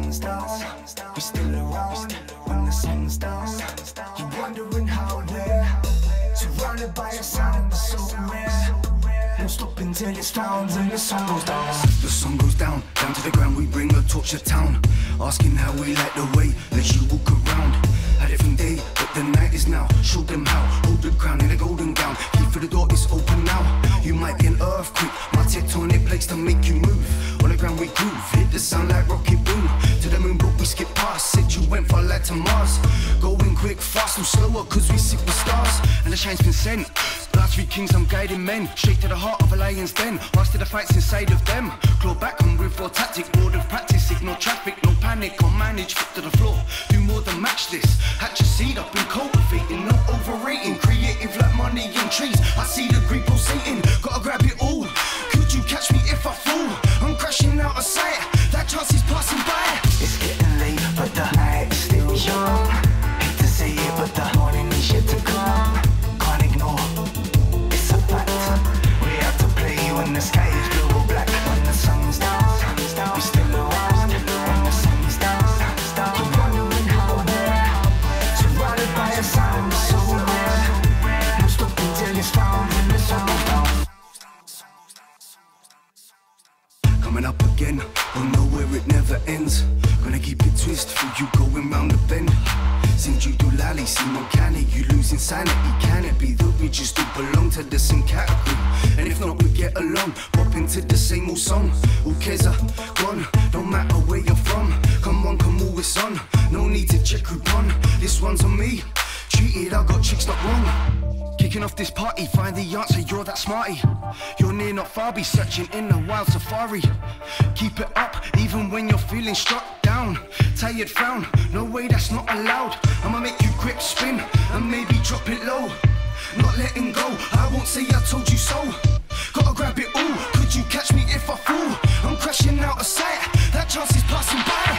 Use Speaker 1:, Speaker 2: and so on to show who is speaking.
Speaker 1: sun starts, we're still around. When the sun starts, you're wondering how we're surrounded by a sound that's so rare. Won't stop until it's found and the sun goes down.
Speaker 2: The sun goes down, down to the ground. We bring a torch to town, asking how we light the way. Let you walk around. A different day, but the night is now. Show them how. Hold the crown in a golden gown. Key for the door is open now. You might get an earthquake. My tectonic plates to make you move. On the ground we groove. Hit the sound like rocket boom. To the moon, but we skip past. Said you went far like to Mars. Going quick, fast, and slower, cause we sit with stars. And the shine's been sent. Last 3 kings, I'm guiding men. Straight to the heart of a lion's den. Pass to the fights inside of them. Claw back, I'm with raw tactic. Board of practice, ignore traffic. No panic, I'll manage. Foot to the floor. Do more than match this. Hatch a seed up and cultivating. No overrating. Creative like money and trees. I see the green pulsating. Gotta grab it all. Could you catch me if I fall? I'm crashing out of sight. That chance is passing by.
Speaker 1: It's getting late, but the night is still young. Hate to say it, but the morning is yet to come. Can't ignore, it's a fact. We have to play when the sky is blue or black. When the sun's down, we still around. When the sun's down, you're wondering how we're surrounded by a sound so rare. Won't stop until it's found when the sun goes down.
Speaker 2: Coming up again, oh no, where it never ends. Gonna keep it twist for you going round the bend. Since you do lally, seem uncanny, you lose insanity. Can it be that we just all belong to the same category? And if not, we get along, pop into the same old song. Who cares are gone, don't matter where you're from. Come on, it's on, no need to check coupon. This one's on me, treated, I got chicks not wrong. Kicking off this party, find the answer, you're that smarty. You're near, not far, be searching in a wild safari. Keep it up, even when you're feeling struck down. Tired frown, no way, that's not allowed. I'ma make you grip, spin, and maybe drop it low. Not letting go, I won't say I told you so. Gotta grab it all, could you catch me if I fall? I'm crashing out of sight, that chance is passing by.